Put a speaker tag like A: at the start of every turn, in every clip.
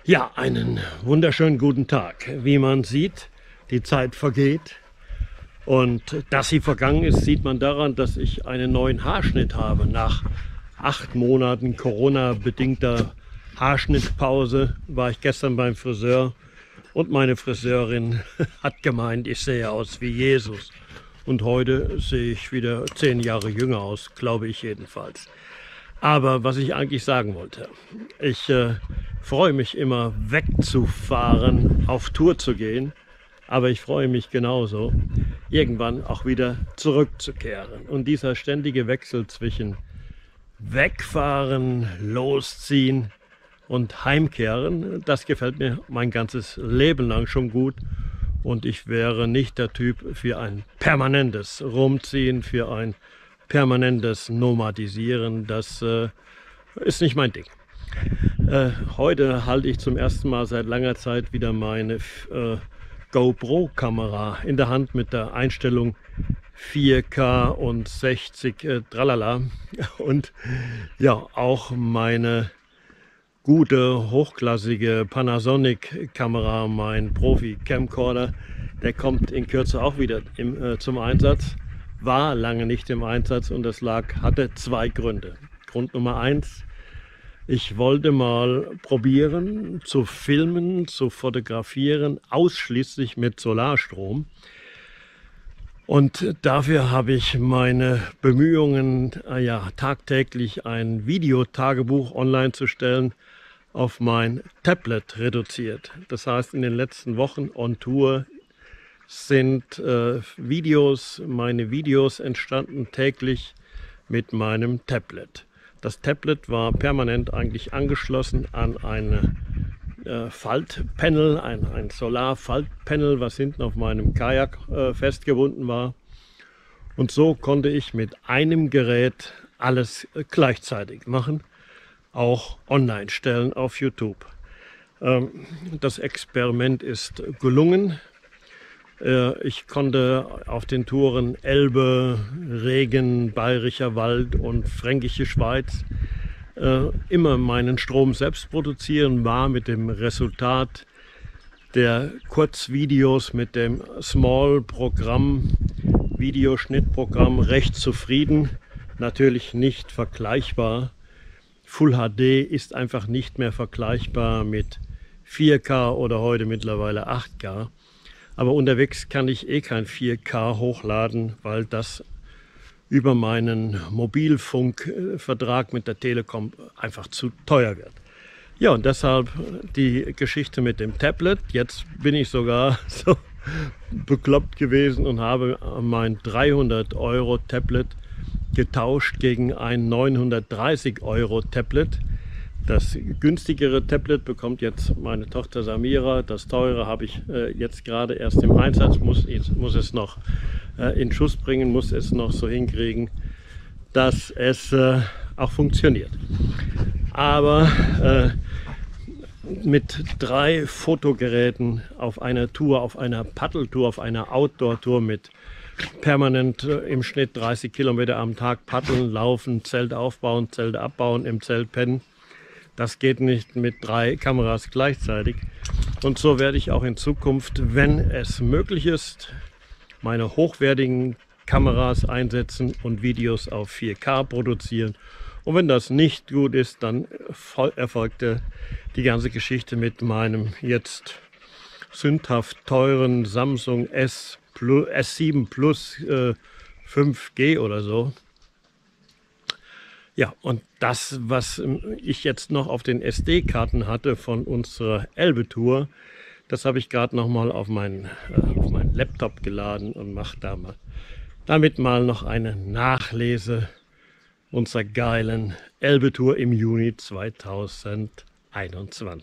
A: Ja, einen wunderschönen guten Tag. Wie man sieht, die Zeit vergeht. Und dass sie vergangen ist, sieht man daran, dass ich einen neuen Haarschnitt habe. Nach 8 Monaten Corona-bedingter Haarschnittpause war ich gestern beim Friseur und meine Friseurin hat gemeint, ich sehe aus wie Jesus. Und heute sehe ich wieder 10 Jahre jünger aus, glaube ich jedenfalls. Aber was ich eigentlich sagen wollte, ich freue mich immer wegzufahren, auf Tour zu gehen, aber ich freue mich genauso, irgendwann auch wieder zurückzukehren. Und dieser ständige Wechsel zwischen wegfahren, losziehen und heimkehren, das gefällt mir mein ganzes Leben lang schon gut. Und ich wäre nicht der Typ für ein permanentes Rumziehen, für ein permanentes Nomadisieren. Das ist nicht mein Ding. Heute halte ich zum ersten Mal seit langer Zeit wieder meine GoPro-Kamera in der Hand mit der Einstellung 4K und 60 tralala. Und ja, auch meine gute, hochklassige Panasonic-Kamera, mein Profi-Camcorder, der kommt in Kürze auch wieder zum Einsatz. War lange nicht im Einsatz und das hatte 2 Gründe. Grund Nummer 1, ich wollte mal probieren zu filmen, zu fotografieren, ausschließlich mit Solarstrom. Und dafür habe ich meine Bemühungen, tagtäglich ein Videotagebuch online zu stellen, auf mein Tablet reduziert. Das heißt, in den letzten Wochen on Tour sind meine Videos entstanden täglich mit meinem Tablet. Das Tablet war permanent eigentlich angeschlossen an ein Faltpanel, ein Solarfaltpanel, was hinten auf meinem Kajak festgebunden war. Und so konnte ich mit einem Gerät alles gleichzeitig machen, auch online stellen auf YouTube. Das Experiment ist gelungen. Ich konnte auf den Touren Elbe, Regen, Bayerischer Wald und Fränkische Schweiz immer meinen Strom selbst produzieren, war mit dem Resultat der Kurzvideos mit dem Small-Programm, Videoschnittprogramm recht zufrieden. Natürlich nicht vergleichbar. Full HD ist einfach nicht mehr vergleichbar mit 4K oder heute mittlerweile 8K. Aber unterwegs kann ich kein 4K hochladen, weil das über meinen Mobilfunkvertrag mit der Telekom einfach zu teuer wird. Ja, und deshalb die Geschichte mit dem Tablet. Jetzt bin ich sogar so bekloppt gewesen und habe mein 300 € Tablet getauscht gegen ein 930 € Tablet. Das günstigere Tablet bekommt jetzt meine Tochter Samira. Das teure habe ich jetzt gerade erst im Einsatz, muss es noch in Schuss bringen, muss es noch so hinkriegen, dass es auch funktioniert. Aber mit 3 Fotogeräten auf einer Tour, auf einer Paddeltour, auf einer Outdoor-Tour mit permanent im Schnitt 30 Kilometer am Tag paddeln, laufen, Zelt aufbauen, Zelte abbauen, im Zelt pennen. Das geht nicht mit 3 Kameras gleichzeitig. Und so werde ich auch in Zukunft, wenn es möglich ist, meine hochwertigen Kameras einsetzen und Videos auf 4K produzieren. Und wenn das nicht gut ist, dann erfolgte die ganze Geschichte mit meinem jetzt sündhaft teuren Samsung S7 Plus 5G oder so. Ja, und das, was ich jetzt noch auf den SD-Karten hatte von unserer Elbe-Tour, das habe ich gerade noch mal auf meinen Laptop geladen und mache damit mal noch eine Nachlese unserer geilen Elbe-Tour im Juni 2021.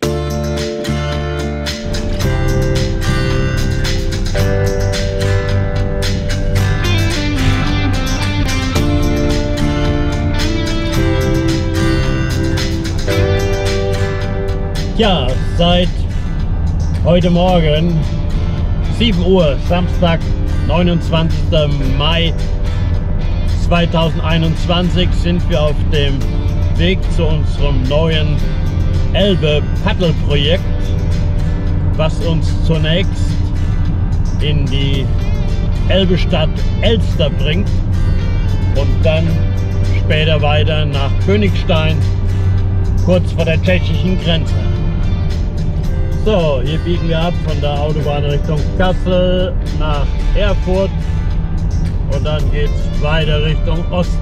A: Ja, seit heute Morgen 7 Uhr, Samstag, 29. Mai 2021 sind wir auf dem Weg zu unserem neuen Elbe-Paddelprojekt, was uns zunächst in die Elbestadt Elster bringt und dann später weiter nach Königstein, kurz vor der tschechischen Grenze. So, hier biegen wir ab von der Autobahn Richtung Kassel nach Erfurt und dann geht es weiter Richtung Osten.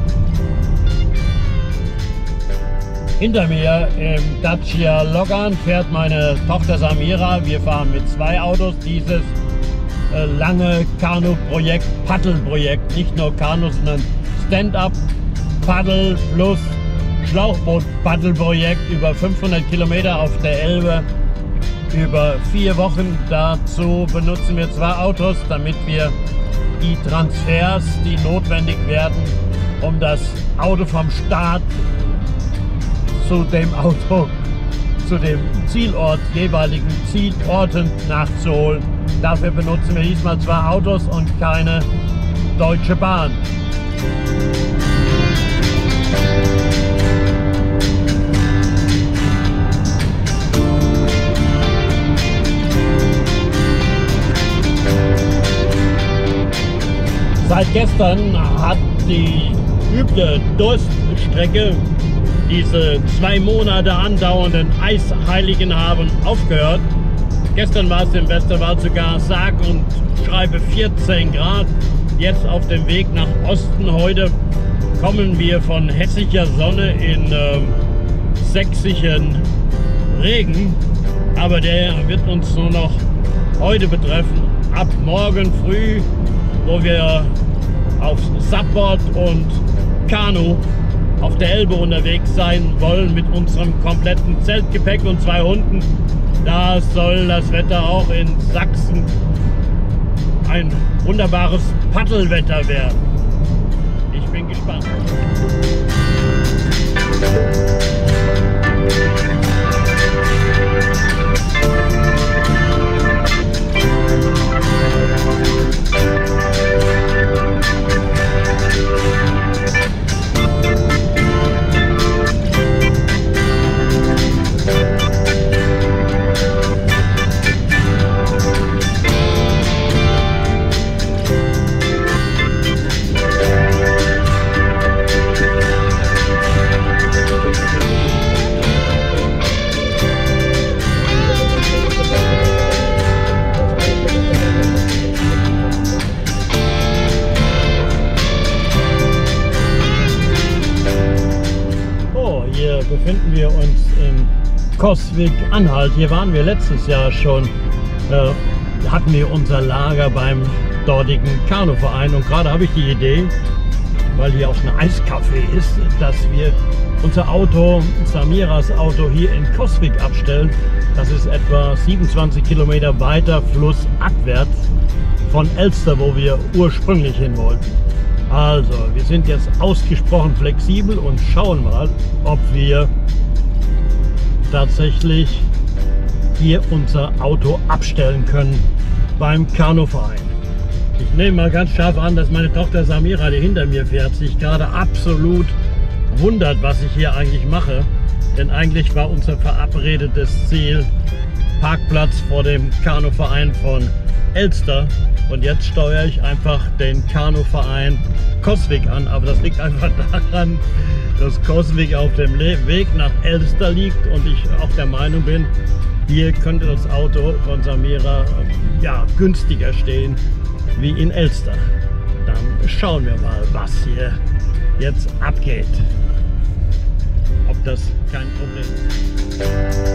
A: Hinter mir im Dacia Logan fährt meine Tochter Samira. Wir fahren mit 2 Autos dieses lange Kanu-Projekt, Paddelprojekt, nicht nur Kanu, sondern Stand-up Paddel plus Schlauchboot-Paddelprojekt über 500 Kilometer auf der Elbe über 4 Wochen. Dazu benutzen wir 2 Autos, damit wir die Transfers, die notwendig werden, um das Auto vom Start zu dem Auto, zu dem Zielort, jeweiligen Zielorten nachzuholen. Dafür benutzen wir diesmal 2 Autos und keine Deutsche Bahn. Seit gestern hat die üble Durststrecke, diese 2 Monate andauernden Eisheiligenhaben, aufgehört. Gestern war es im Westerwald sogar sage und schreibe 14 Grad. Jetzt auf dem Weg nach Osten. Heute kommen wir von hessischer Sonne in sächsischen Regen. Aber der wird uns nur noch heute betreffen. Ab morgen früh, wo wir auf Subboard und Kanu auf der Elbe unterwegs sein wollen mit unserem kompletten Zeltgepäck und 2 Hunden. Da soll das Wetter auch in Sachsen ein wunderbares Paddelwetter werden. Ich bin gespannt. Befinden wir uns in Coswig-Anhalt. Hier waren wir letztes Jahr schon, hatten wir unser Lager beim dortigen Kanuverein und gerade habe ich die Idee, weil hier auch ein Eiscafé ist, dass wir unser Auto, Samiras Auto, hier in Coswig abstellen. Das ist etwa 27 Kilometer weiter flussabwärts von Elster, wo wir ursprünglich hin wollten. Also, wir sind jetzt ausgesprochen flexibel und schauen mal, ob wir tatsächlich hier unser Auto abstellen können beim Kanuverein. Ich nehme mal ganz scharf an, dass meine Tochter Samira, die hinter mir fährt, sich gerade absolut wundert, was ich hier eigentlich mache. Denn eigentlich war unser verabredetes Ziel Parkplatz vor dem Kanuverein von Elster. Und jetzt steuere ich einfach den Kanuverein Coswig an. Aber das liegt einfach daran, dass Coswig auf dem Weg nach Elster liegt und ich auch der Meinung bin, hier könnte das Auto von Samira ja, günstiger stehen wie in Elster. Dann schauen wir mal, was hier jetzt abgeht. Ob das kein Problem ist.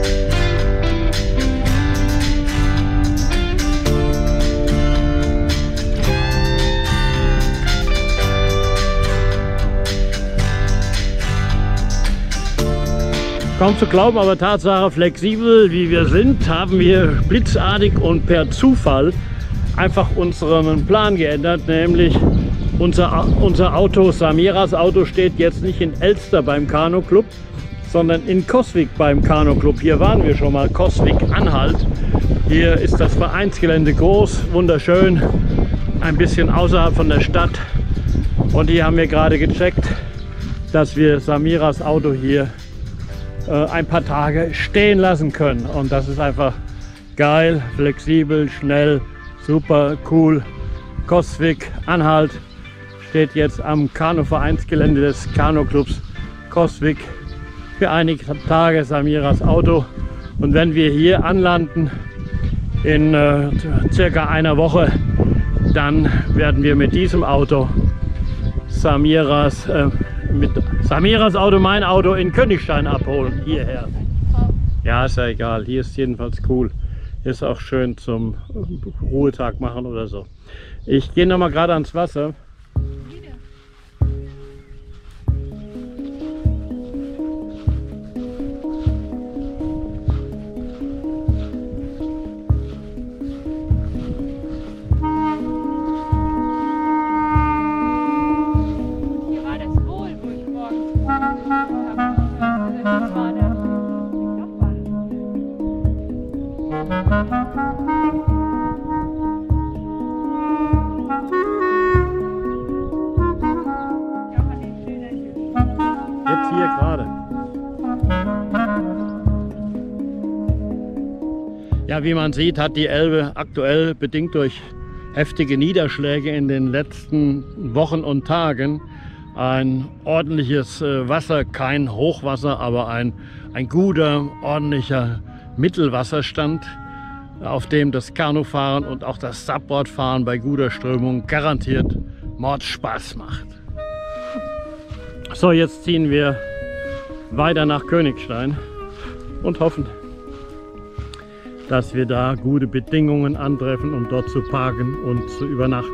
A: Kaum zu glauben, aber Tatsache, flexibel wie wir sind, haben wir blitzartig und per Zufall einfach unseren Plan geändert, nämlich unser Auto, Samiras Auto, steht jetzt nicht in Elster beim Kanu-Club, sondern in Coswig beim Kanu-Club. Hier waren wir schon mal, Coswig-Anhalt. Hier ist das Vereinsgelände groß, wunderschön, ein bisschen außerhalb von der Stadt. Und hier haben wir gerade gecheckt, dass wir Samiras Auto hier ein paar Tage stehen lassen können. Und das ist einfach geil, flexibel, schnell, super cool. Coswig Anhalt steht jetzt am Kanuvereinsgelände des Kanuclubs Coswig für einige Tage Samiras Auto. Und wenn wir hier anlanden in circa einer Woche, dann werden wir mit diesem Auto Samiras Auto, mein Auto, in Königstein abholen, hierher. Ja, ist ja egal, hier ist jedenfalls cool. Hier ist auch schön zum Ruhetag machen oder so. Ich gehe noch mal gerade ans Wasser. Jetzt hier gerade. Ja, wie man sieht, hat die Elbe aktuell bedingt durch heftige Niederschläge in den letzten Wochen und Tagen ein ordentliches Wasser, kein Hochwasser, aber ein guter, ordentlicher Mittelwasserstand, auf dem das Kanufahren und auch das Subboardfahren bei guter Strömung garantiert Mordspaß macht. So, jetzt ziehen wir weiter nach Königstein und hoffen, dass wir da gute Bedingungen antreffen, um dort zu parken und zu übernachten.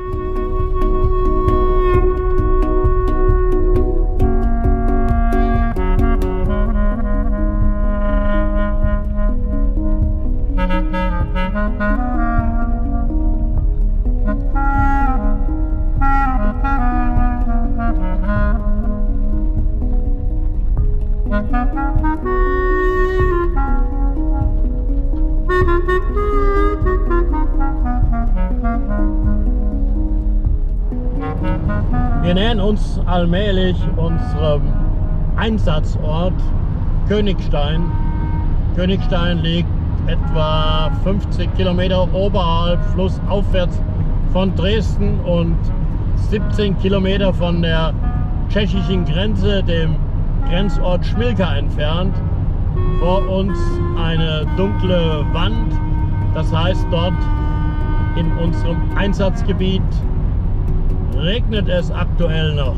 A: Wir nähern uns allmählich unserem Einsatzort Königstein. Königstein liegt etwa 50 Kilometer oberhalb, flussaufwärts von Dresden und 17 Kilometer von der tschechischen Grenze, dem Grenzort Schmilka, entfernt. Vor uns eine dunkle Wand, das heißt, dort in unserem Einsatzgebiet regnet es aktuell noch.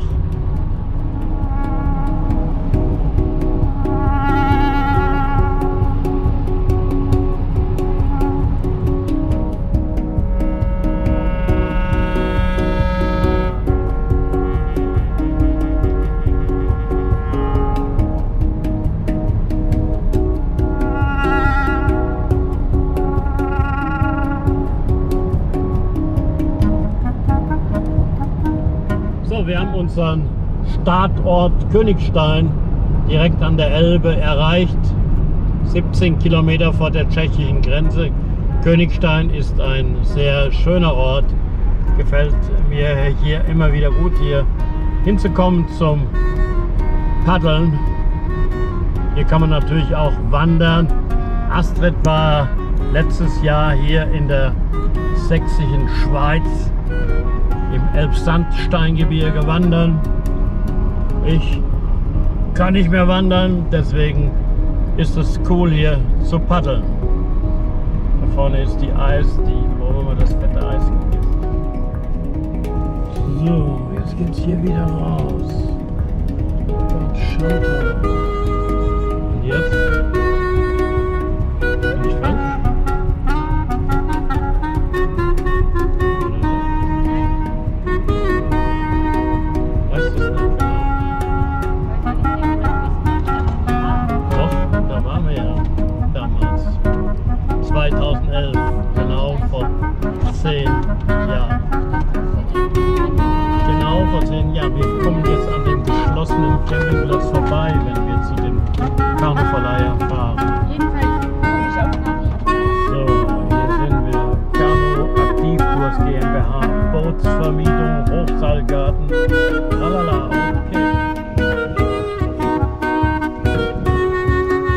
A: Wir haben unseren Startort Königstein direkt an der Elbe erreicht, 17 Kilometer vor der tschechischen Grenze. Königstein ist ein sehr schöner Ort, gefällt mir hier immer wieder gut, hier hinzukommen zum Paddeln. Hier kann man natürlich auch wandern. Astrid war letztes Jahr hier in der sächsischen Schweiz im Elbsandsteingebirge wandern. Ich kann nicht mehr wandern, deswegen ist es cool hier zu paddeln. Da vorne ist die Eis, wo man das fette Eis gibt. So, jetzt geht's hier wieder raus. Und schaut mal. Und jetzt bin ich falsch. Genau vor 10 Jahren. Genau vor 10 Jahren. Wir kommen jetzt an dem geschlossenen Campingplatz vorbei, wenn wir zu dem Kanuverleiher fahren. So, hier sind wir. Kanu Aktivkurs GmbH, Bootsvermietung, Hochseilgarten. Lalala, okay.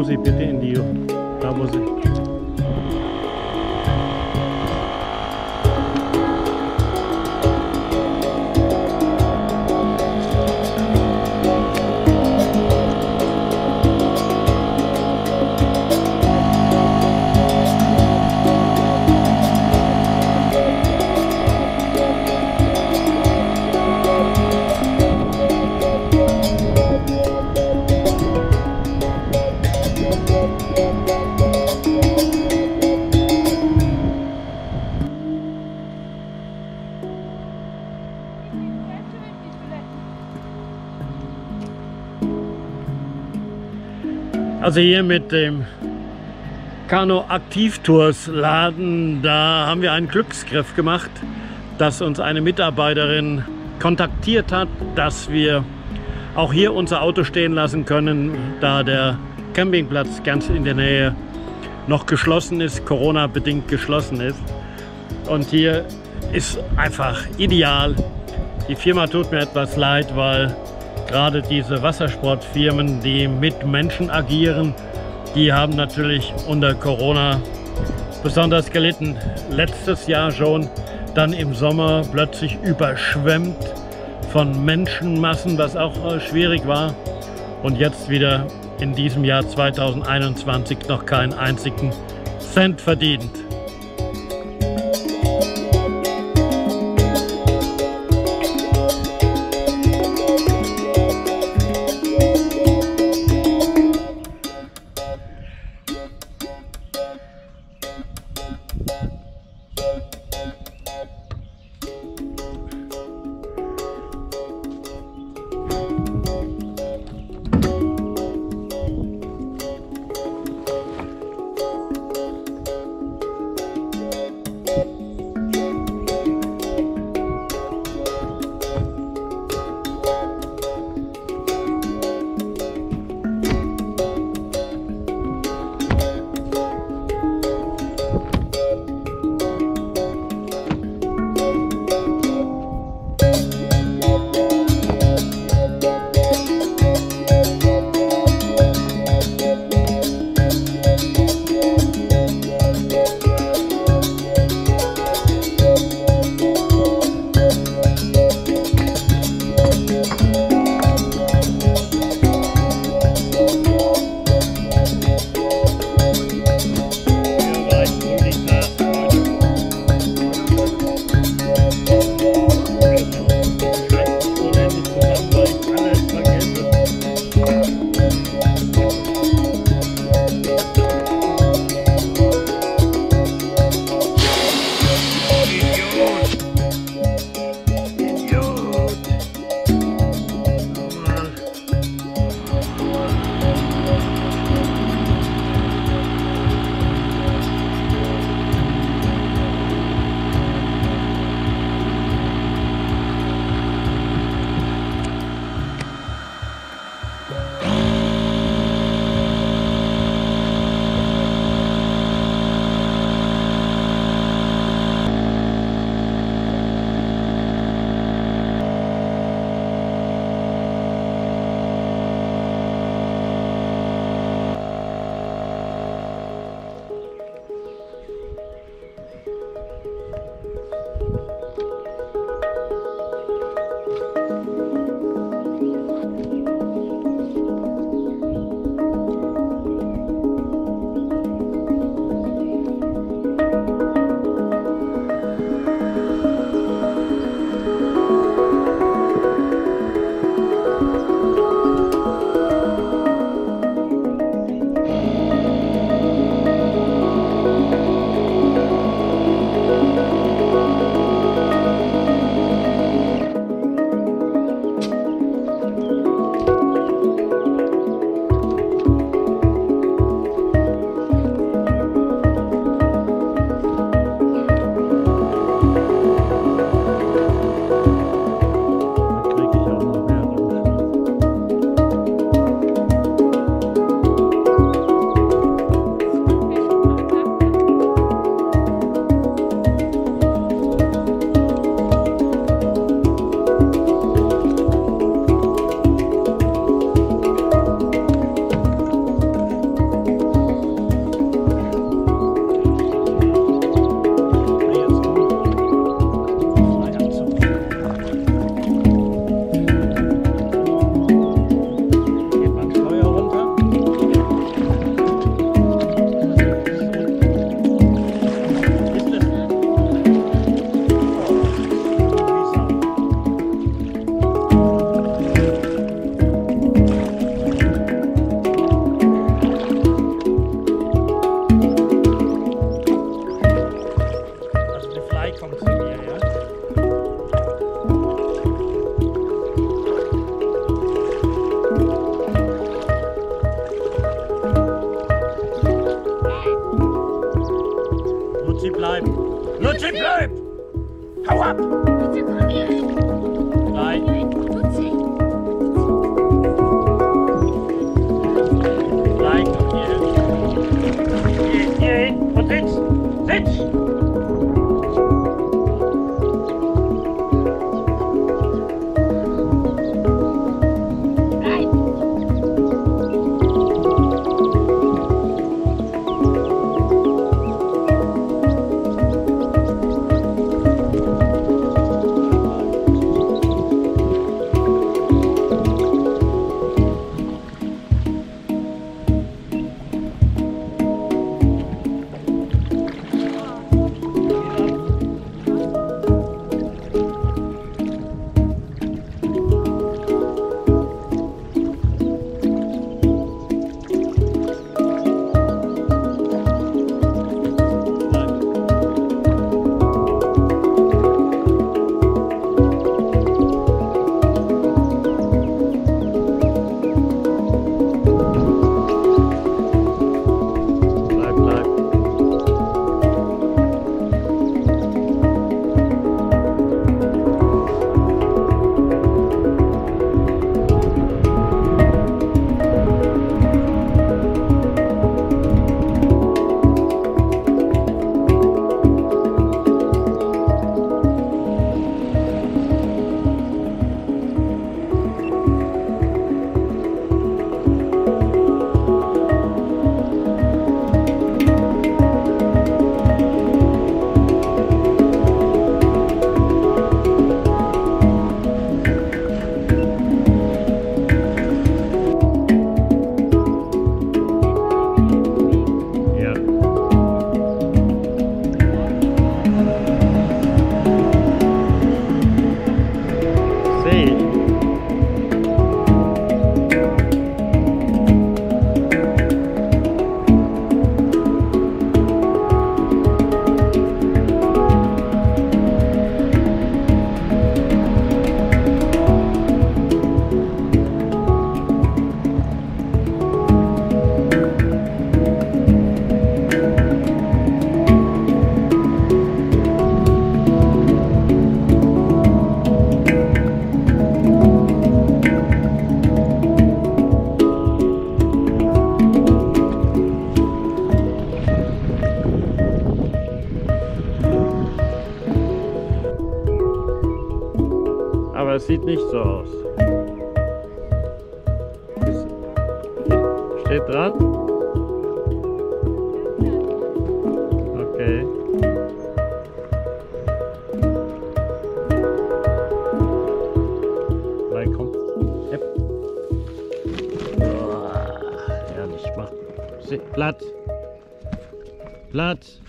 A: Sie bitte in die... Da muss ich... Also hier mit dem Kanu-Aktivtours-Laden, da haben wir einen Glücksgriff gemacht, dass uns eine Mitarbeiterin kontaktiert hat, dass wir auch hier unser Auto stehen lassen können, da der Campingplatz ganz in der Nähe noch geschlossen ist, Corona-bedingt geschlossen ist. Und hier ist einfach ideal. Die Firma tut mir etwas leid, weil gerade diese Wassersportfirmen, die mit Menschen agieren, die haben natürlich unter Corona besonders gelitten. Letztes Jahr schon, dann im Sommer plötzlich überschwemmt von Menschenmassen, was auch schwierig war. Und jetzt wieder in diesem Jahr 2021 noch keinen einzigen Cent verdient. Drei. Drei, komm hier hin. Hier hin und sitz. Sitz! Aber es sieht nicht so aus. Steht dran? Okay. Nein, komm. Yep. Oh, herrlich, mach. Platz. Platz.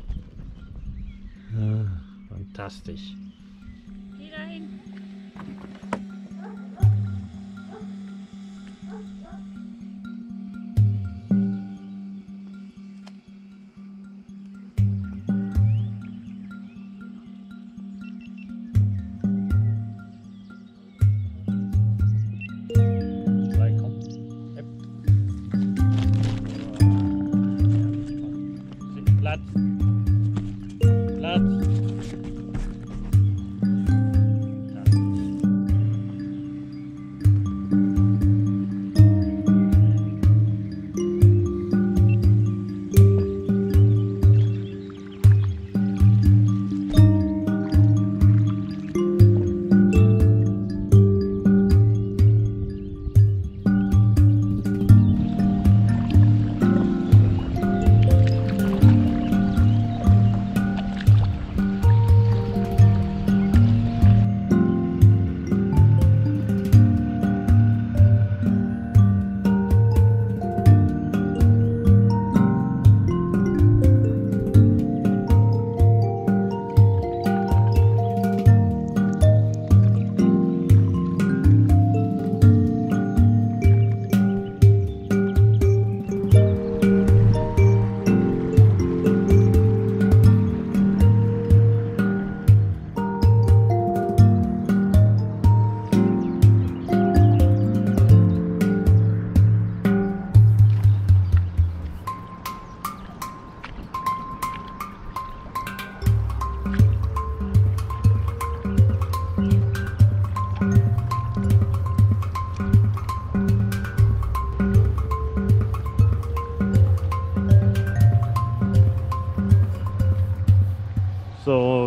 A: Ah, fantastisch.
B: Geh dahin.
A: Platz. Platz.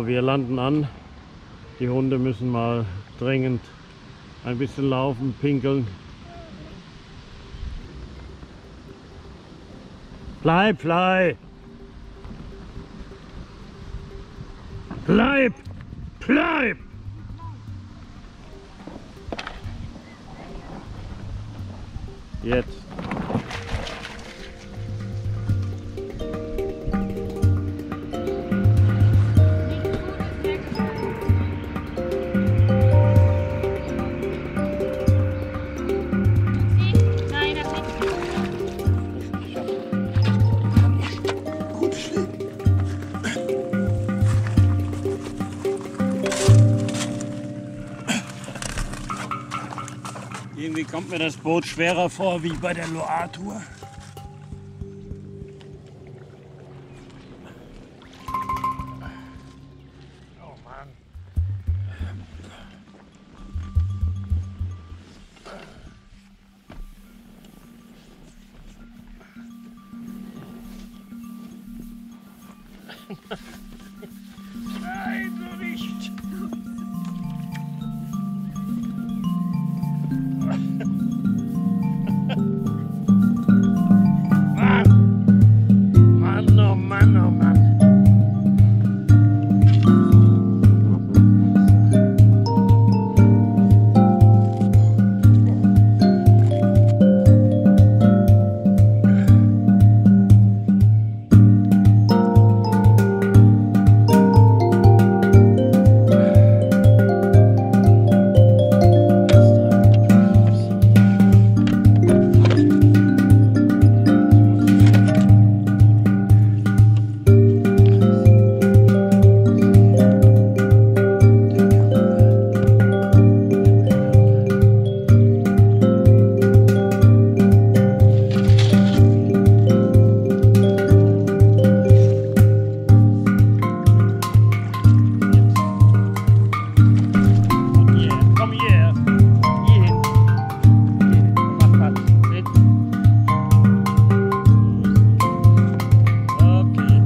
A: So, wir landen an. Die Hunde müssen mal dringend ein bisschen laufen, pinkeln. Bleib, Fly! Bleib! Bleib! Jetzt.
B: Nein, das nicht.
C: Gut stehen.
A: Irgendwie kommt mir das Boot schwerer vor wie bei der Loire-Tour. Oh Mann. Nein, so nicht. Mann, oh Mann, oh Mann. Komm hier. Hier hin. Mach Platz. Sit. Okay.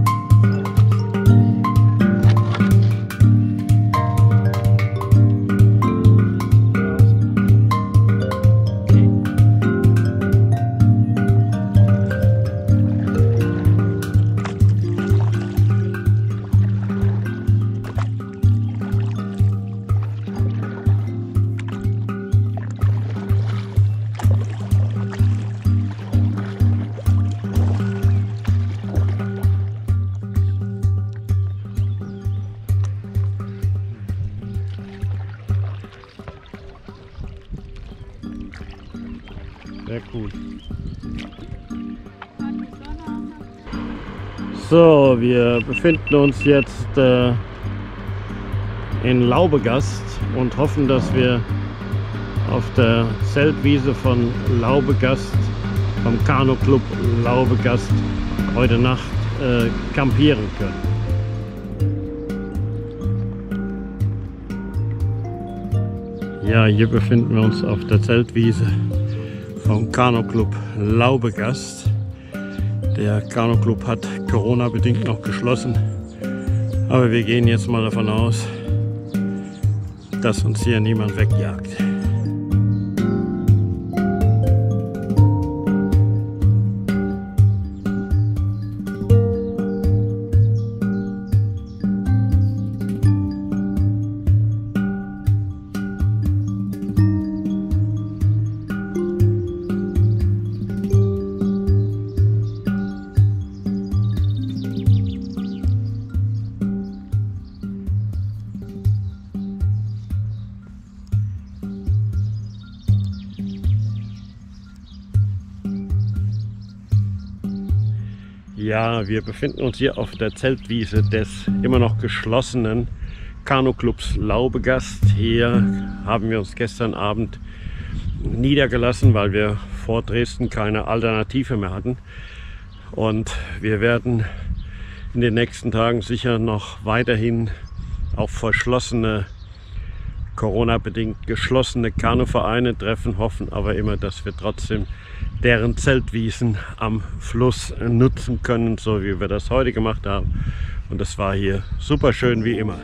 A: Sehr cool. So, wir befinden uns jetzt in Laubegast und hoffen, dass wir auf der Zeltwiese von Laubegast, vom Kanu-Club Laubegast, heute Nacht campieren können. Ja, hier befinden wir uns auf der Zeltwiese vom Kanu-Club Laubegast. Der Kanu-Club hat Corona-bedingt noch geschlossen, aber wir gehen jetzt mal davon aus, dass uns hier niemand wegjagt. Ja, wir befinden uns hier auf der Zeltwiese des immer noch geschlossenen Kanu-Clubs Laubegast. Hier haben wir uns gestern Abend niedergelassen, weil wir vor Dresden keine Alternative mehr hatten. Und wir werden in den nächsten Tagen sicher noch weiterhin auf verschlossene, Corona-bedingt geschlossene Kanuvereine treffen, hoffen aber immer, dass wir trotzdem deren Zeltwiesen am Fluss nutzen können, so wie wir das heute gemacht haben. Und es war hier super schön wie immer.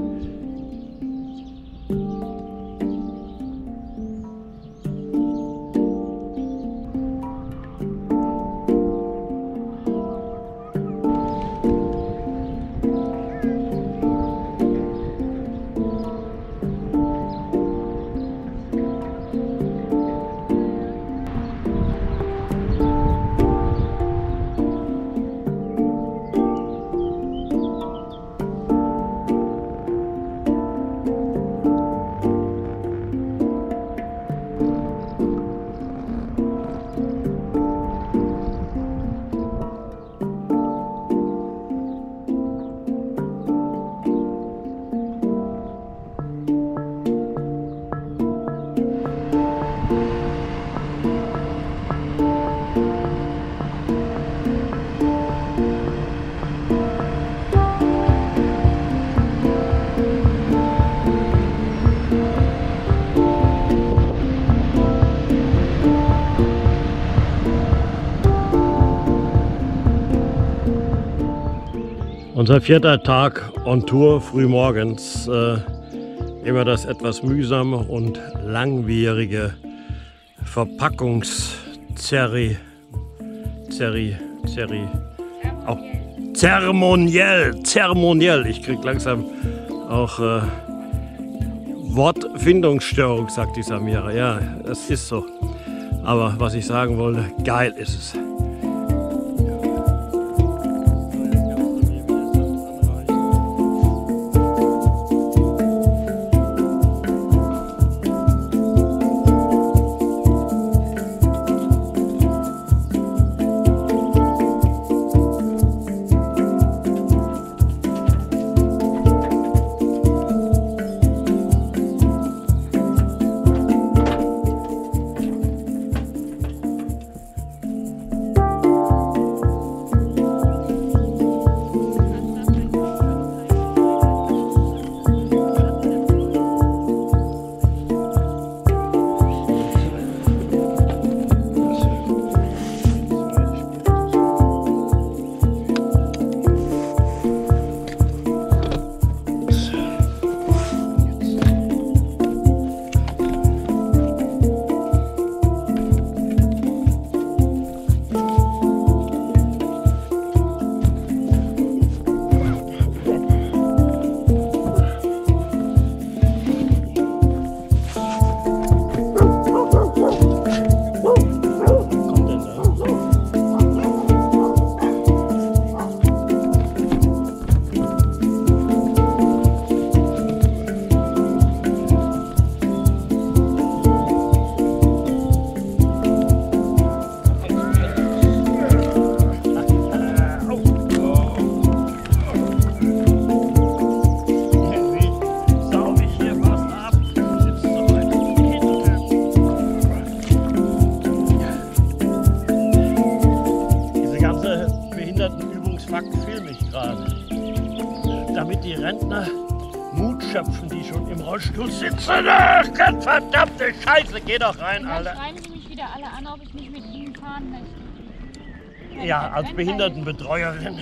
A: Unser 4. Tag on Tour frühmorgens. Immer das etwas mühsame und langwierige Zeremoniell, ich krieg langsam auch Wortfindungsstörung, sagt die Samira. Ja, das ist so. Aber was ich sagen wollte, geil ist es. Damit die Rentner Mut schöpfen, die schon im Rollstuhl sitzen. Ach, Gott, verdammte Scheiße, geh doch rein,
B: Dann
A: Alter.
B: schreiben Sie mich wieder alle an, ob ich nicht mit Ihnen fahren möchte.
A: Ja, als Behindertenbetreuerin.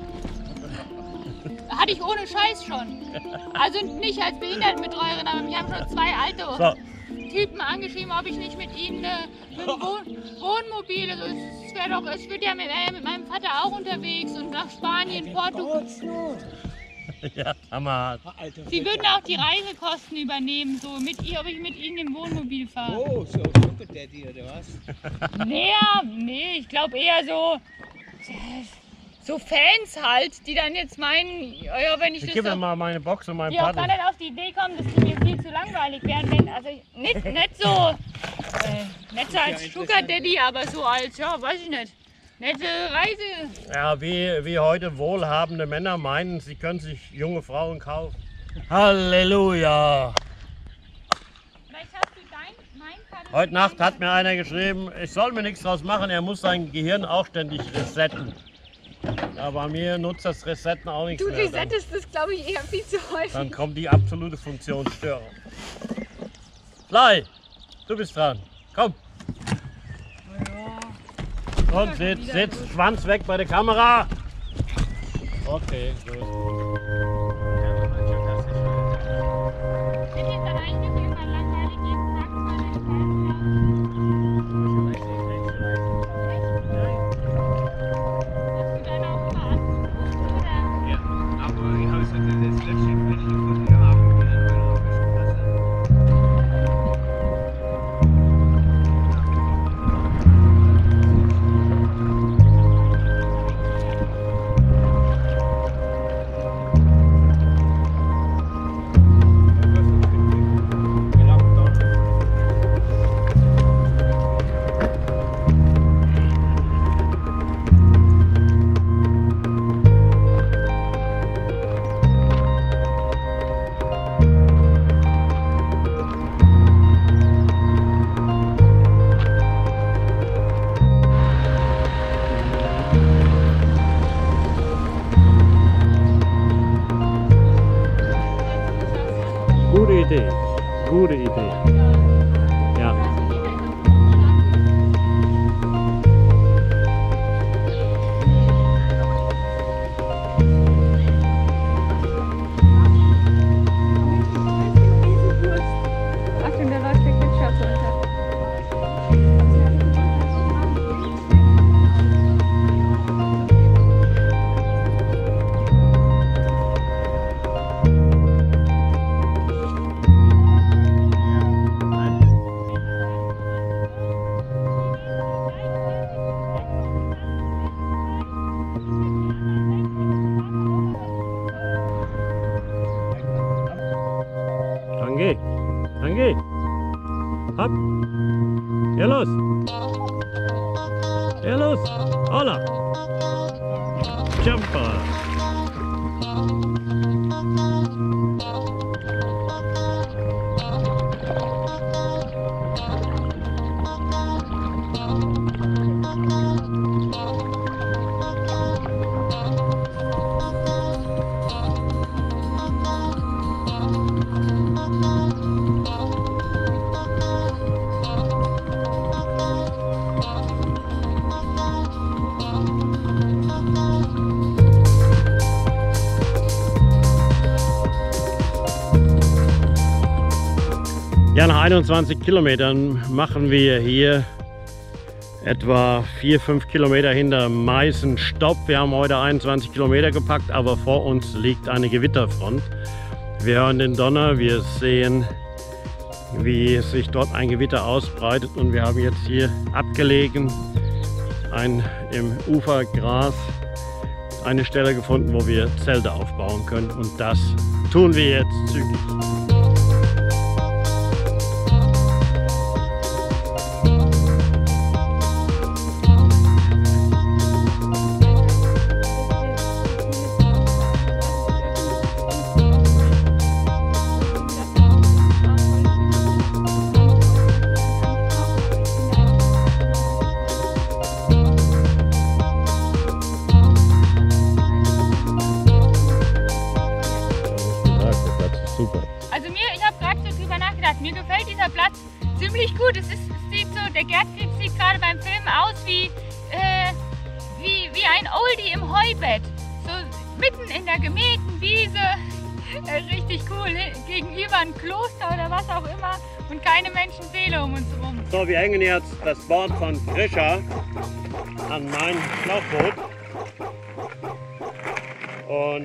B: Hatte ich ohne Scheiß schon. Also nicht als Behindertenbetreuerin, aber mich haben schon 2 alte Typen angeschrieben, ob ich nicht mit ihnen mit dem Wohnmobil, also es wird ja mit meinem Vater auch unterwegs und nach Spanien, Portugal.
A: Ja, Hammer.
B: Sie würden auch die Reisekosten übernehmen, so ob ich mit ihnen im Wohnmobil fahre.
C: Oh, so Sugar Daddy oder was?
B: Nee, ich glaube eher so Fans halt, die dann jetzt meinen, ja, wenn ich das
A: Gib mir
B: so,
A: mal meine Box und meinen
B: die auch
A: Paddel.
B: gar nicht auf die Idee kommen, dass die mir viel zu langweilig wären. Also nicht so als Sugar Daddy, aber so als, ja, weiß ich nicht, nette Reise.
A: Ja, wie heute wohlhabende Männer meinen, sie können sich junge Frauen kaufen. Halleluja!
B: Vielleicht hast du mein Paddel.
A: Heute Nacht hat mir einer geschrieben, ich soll mir nichts draus machen, er muss sein Gehirn auch ständig resetten. Ja, bei mir nutzt das Resetten auch nichts
B: Du
A: mehr.
B: resettest das, glaube ich, eher viel zu häufig.
A: Dann kommt die absolute Funktionsstörung. Fly, du bist dran. Komm. Und sitz, Schwanz weg bei der Kamera. Okay, gut. gute Idee. Ja.
B: Achtung, da läuft der Ketchup runter.
A: Danke, danke. Hopp. Ja, los. Ja, los. Holla. Jumper. Ja, nach 21 Kilometern machen wir hier etwa 4-5 Kilometer hinter Meißen Stopp. Wir haben heute 21 Kilometer gepackt, aber vor uns liegt eine Gewitterfront. Wir hören den Donner, wir sehen, wie sich dort ein Gewitter ausbreitet, und wir haben jetzt hier abgelegen im Ufergras eine Stelle gefunden, wo wir Zelte aufbauen können, und das tun wir jetzt zügig. Super.
B: Also ich habe gerade so drüber nachgedacht, mir gefällt dieser Platz ziemlich gut. Sieht so, der Gärtfried sieht gerade beim Filmen aus wie ein Oldie im Heubett. So mitten in der gemähten Wiese, richtig cool, gegenüber ein Kloster oder was auch immer und keine Menschenseele um uns herum.
A: So, wir hängen jetzt das Board von Grisha an mein Schlauchboot und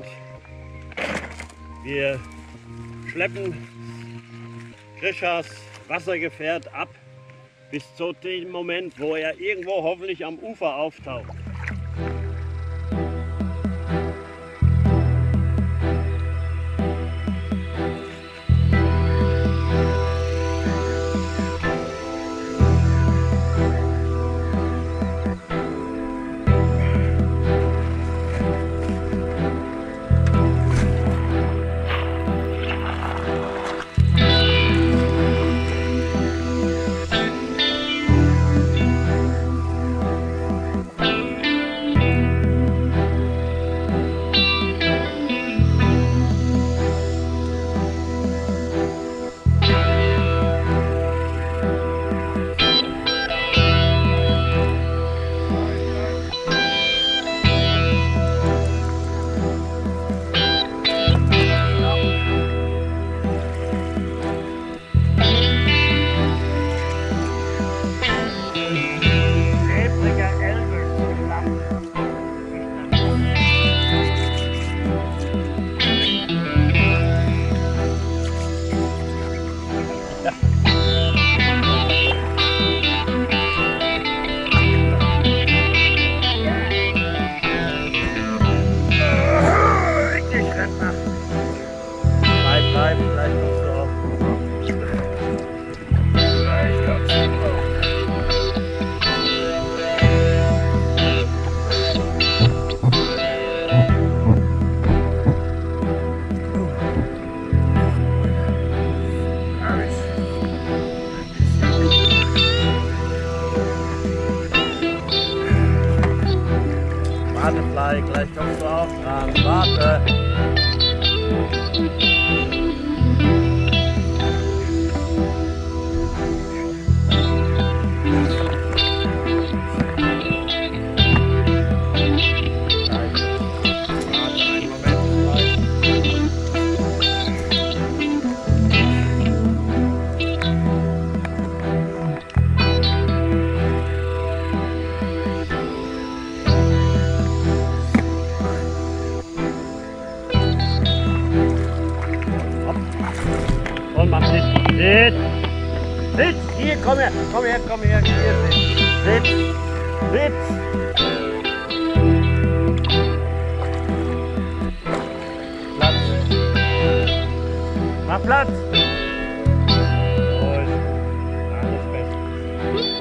A: wir schleppen Grishas Wassergefährt ab bis zu dem Moment, wo er irgendwo hoffentlich am Ufer auftaucht. Butterfly, gleich kommst du auch dran. Warte! Sitz! Sitz! Hier, komm her! Komm her, komm her! Hier, Sitz! Sitz! Platz! Mach Platz! Gut. Alles bestens.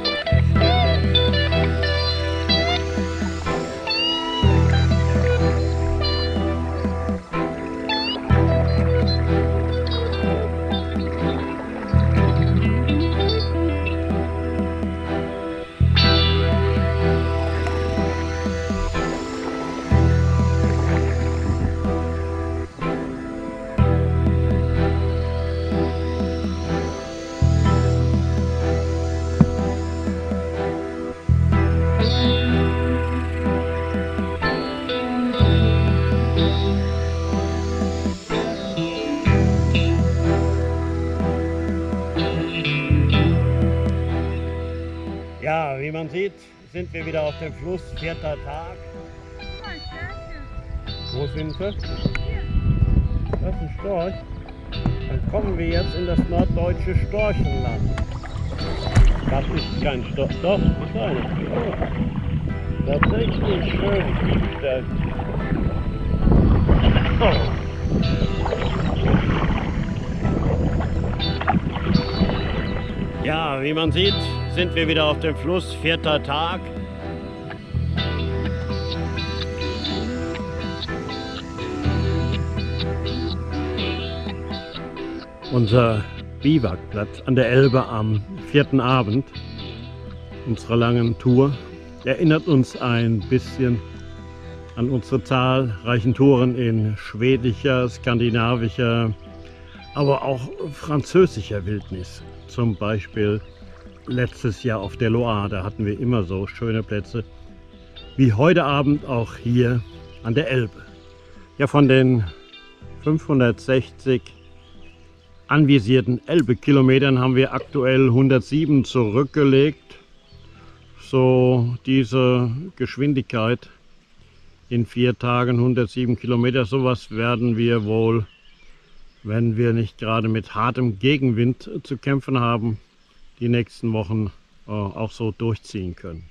A: Ja, wie man sieht, sind wir wieder auf dem Fluss, 4. Tag. Wo sind wir? Das ist ein Storch. Dann kommen wir jetzt in das norddeutsche Storchenland. Das ist kein Storch, doch, ist einer. Oh. Tatsächlich schön. Oh. Ja, wie man sieht, sind wir wieder auf dem Fluss, 4. Tag. Unser Biwakplatz an der Elbe am 4. Abend unserer langen Tour erinnert uns ein bisschen an unsere zahlreichen Touren in schwedischer, skandinavischer, aber auch französischer Wildnis. Zum Beispiel letztes Jahr auf der Loire, da hatten wir immer so schöne Plätze wie heute Abend auch hier an der Elbe. Ja, von den 560 anvisierten Elbe-Kilometern haben wir aktuell 107 zurückgelegt. So diese Geschwindigkeit in 4 Tagen 107 Kilometer, sowas werden wir wohl, wenn wir nicht gerade mit hartem Gegenwind zu kämpfen haben, die nächsten Wochen auch so durchziehen können.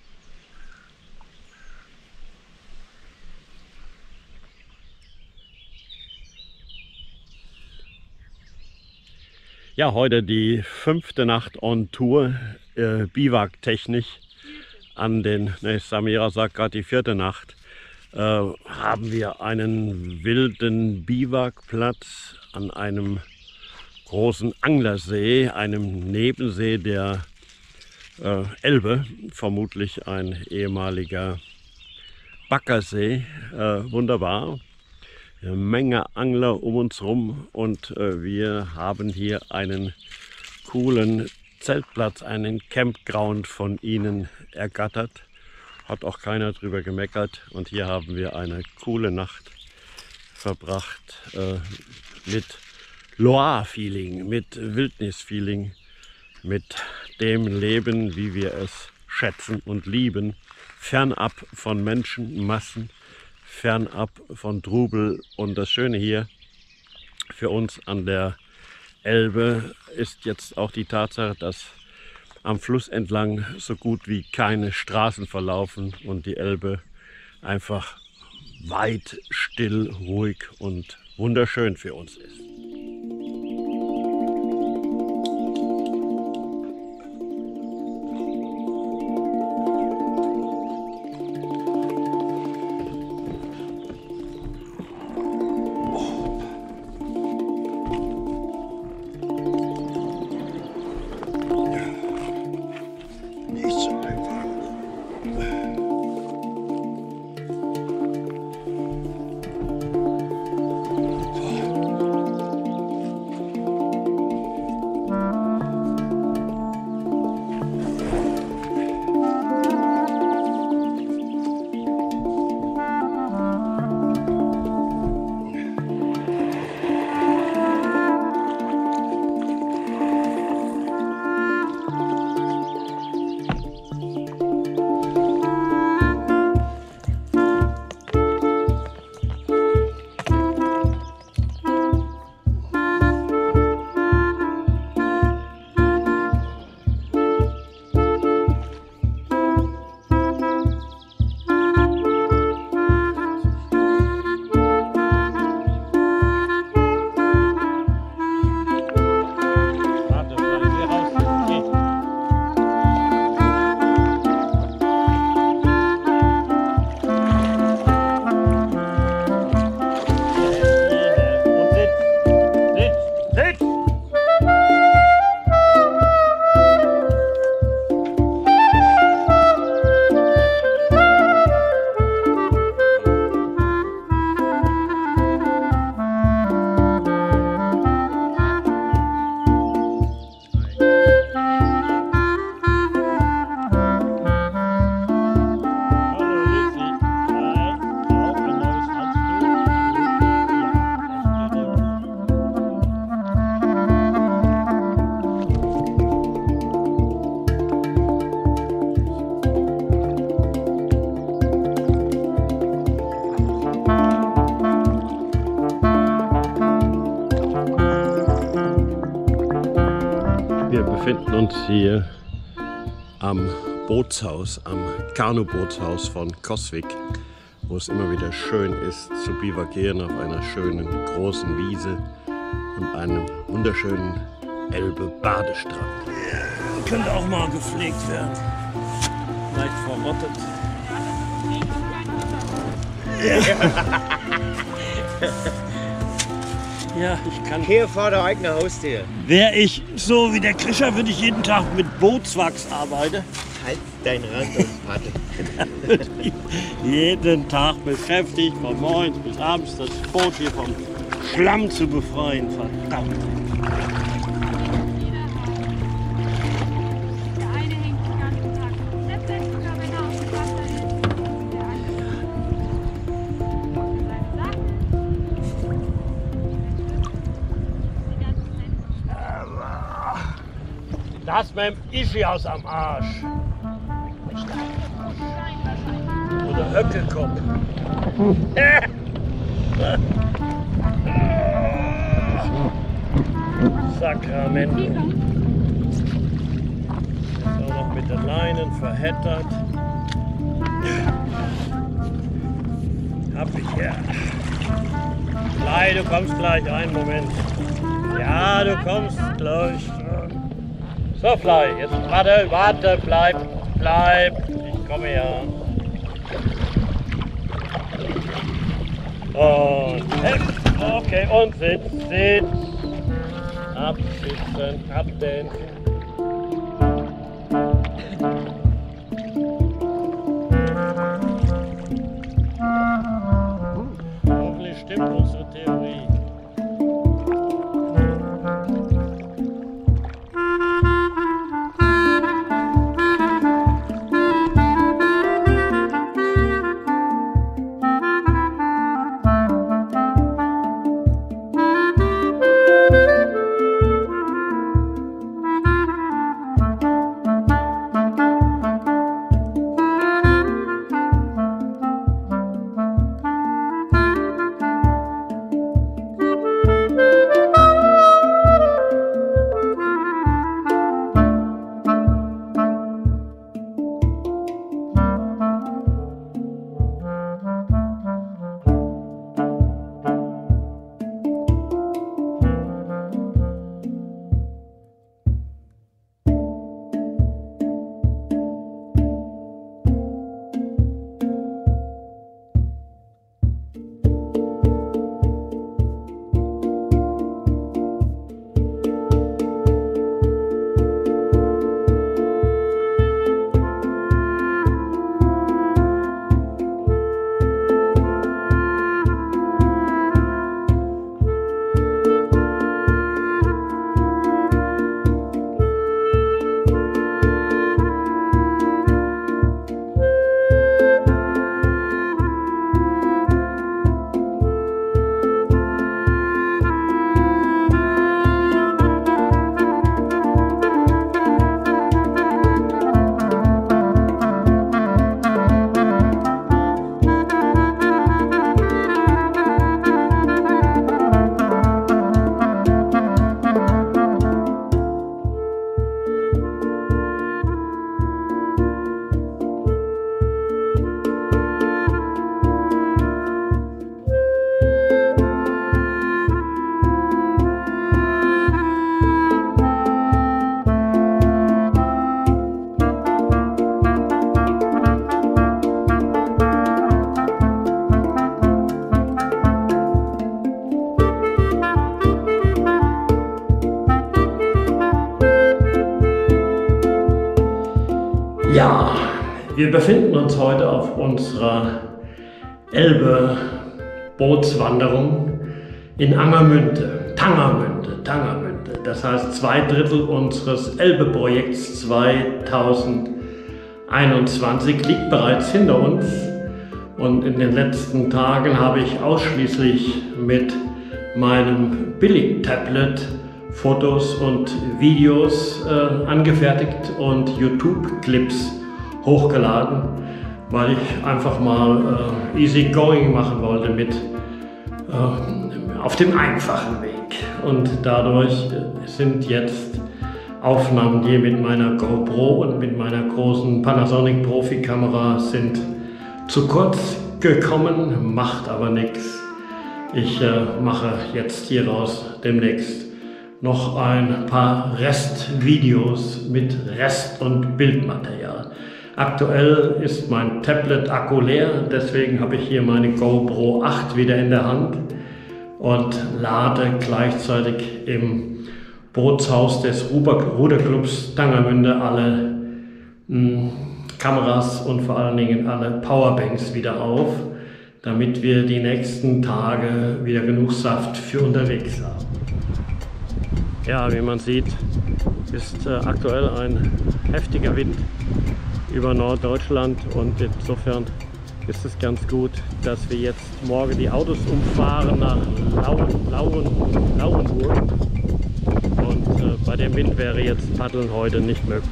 A: Ja, heute die 5. Nacht on Tour, Biwak-technisch an den, Samira sagt gerade die 4. Nacht, haben wir einen wilden Biwakplatz an einem großen Anglersee, einem Nebensee der Elbe, vermutlich ein ehemaliger Baggersee, wunderbar. Eine Menge Angler um uns rum und wir haben hier einen coolen Zeltplatz, einen Campground von ihnen ergattert. Hat auch keiner drüber gemeckert und hier haben wir eine coole Nacht verbracht mit Loire-Feeling, mit Wildnis-Feeling, mit dem Leben, wie wir es schätzen und lieben, fernab von Menschenmassen, fernab von Trubel. Und das Schöne hier für uns an der Elbe ist jetzt auch die Tatsache, dass am Fluss entlang so gut wie keine Straßen verlaufen und die Elbe einfach weit, still, ruhig und wunderschön für uns ist. Wir befinden uns hier am Bootshaus, am Kanubootshaus von Coswig, wo es immer wieder schön ist zu bivagieren auf einer schönen großen Wiese und einem wunderschönen Elbe-Badestrand. Ja, könnte auch mal gepflegt werden. Leicht verrottet. Ja, ich kann.
C: Hier vor der eigenen Haustür.
A: Wäre ich so wie der Krischer, würde ich jeden Tag mit Bootswachs arbeiten.
C: Halt deinen Rand und Patte.
A: Jeden Tag beschäftigt, von morgens bis abends das Boot hier vom Schlamm zu befreien. Verdammt.
B: Der eine hängt den ganzen Tag im Schleppnetz oder wenn er auf dem Wasser ist. Der andere seine Sachen. Die ganzen Menschen.
A: Das mit dem Ischias am Arsch. Oder Höckelkopf. Sakrament. Ist auch noch mit den Leinen verheddert. Hab ich ja. Fly, du kommst gleich, einen Moment. Ja, du kommst gleich. So, Fly, jetzt warte, bleib. Ich komme ja. Und okay, und sitz. Absitzen, abdämpfen. Hoffentlich stimmt unsere Theorie. Ja, wir befinden uns heute auf unserer Elbe-Bootswanderung in Angermünde, Tangermünde. Das heißt 2/3 unseres Elbe-Projekts 2021 liegt bereits hinter uns. Und in den letzten Tagen habe ich ausschließlich mit meinem Billig-Tablet Fotos und Videos angefertigt und YouTube-Clips hochgeladen, weil ich einfach mal easy going machen wollte mit auf dem einfachen Weg. Und dadurch sind jetzt Aufnahmen hier mit meiner GoPro und mit meiner großen Panasonic Profi-Kamera sind zu kurz gekommen, macht aber nichts. Ich mache jetzt hieraus demnächst noch ein paar Restvideos mit Rest- und Bildmaterial. Aktuell ist mein Tablet-Akku leer, deswegen habe ich hier meine GoPro 8 wieder in der Hand und lade gleichzeitig im Bootshaus des Ruderclubs Tangermünde alle Kameras und vor allen Dingen alle Powerbanks wieder auf, damit wir die nächsten Tage wieder genug Saft für unterwegs haben. Ja, wie man sieht, ist aktuell ein heftiger Wind über Norddeutschland und insofern ist es ganz gut, dass wir jetzt morgen die Autos umfahren nach Lauenburg und bei dem Wind wäre jetzt Paddeln heute nicht möglich.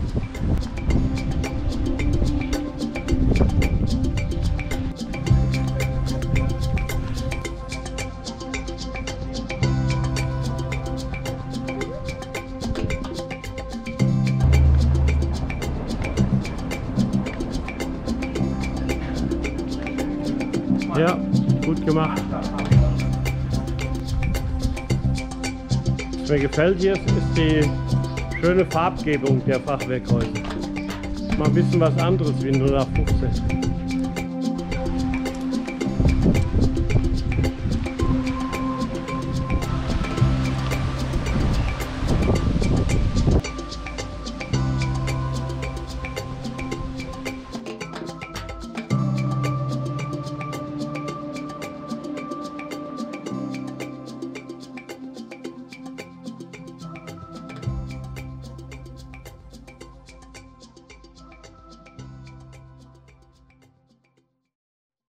A: Ja, gut gemacht. Was mir gefällt hier ist die schöne Farbgebung der Fachwerkhäuser. Mal ein bisschen was anderes wie 0815.